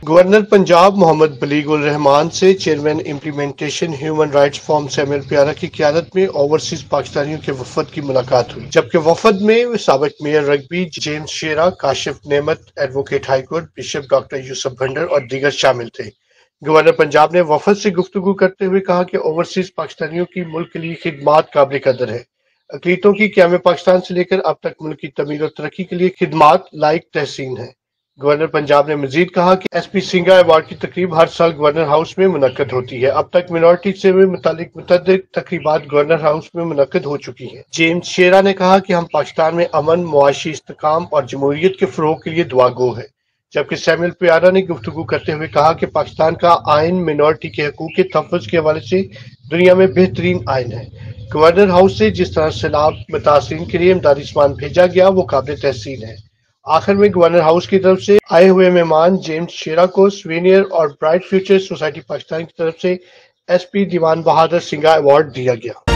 Governor Punjab محمد بلیغ الرحمان سے chairman implementation human rights forum Samuel Pyara کی قیادت میں اوورسیز پاکستانیوں کے وفد کی ملاقات ہوئی، جبکہ وفد میں سابق mayor Rugby James Shera, Kashif Nemat, advocate high court bishop doctor Yousaf Bhinder اور دیگر شامل تھے۔ گورنر پنجاب نے وفد سے گفتگو کرتے ہوئے کہا کہ اوورسیز پاکستانیوں کی ملک کے لیے خدمات قابل قدر ہے۔ اقلیتوں کی قیام پاکستان سے لے کر اب تک ملک کی تعمیر و ترقی کے لیے خدمات لائق تحسین ہیں۔ گورنر پنجاب نے مزید کہا کہ ایس پی سنگا ایوارڈ کی تقریب ہر سال گورنر ہاؤس میں منعقد ہوتی ہے۔ اب تک منارٹی سے متعلق متعدد تقریبات گورنر ہاؤس میں منعقد ہو چکی ہیں۔ جیمز شیرا نے کہا کہ ہم پاکستان میں امن، معاشی استحکام اور جمہوریت کے فروغ کے لیے دعا گو ہیں، جبکہ سیموئل پیارا نے گفتگو کرتے ہوئے کہا کہ پاکستان کا آئین منارٹی کے حقوق کے تحفظ کے حوالے سے دنیا میں بہترین آئین ہے۔ گورنر ہاؤس سے جس طرح سیلاب متاثرین کے لیے امدادی سامان بھیجا گیا وہ قابل تحسین ہے۔ آخر میں گورنر ہاؤس کی طرف سے آئے ہوئے مہمان جیمز شیرا کو سوینئر اور برائٹ فیوچر سوسائٹی پاکستان کی طرف سے ایس پی دیوان بہادر سنگا ایوارڈ دیا گیا۔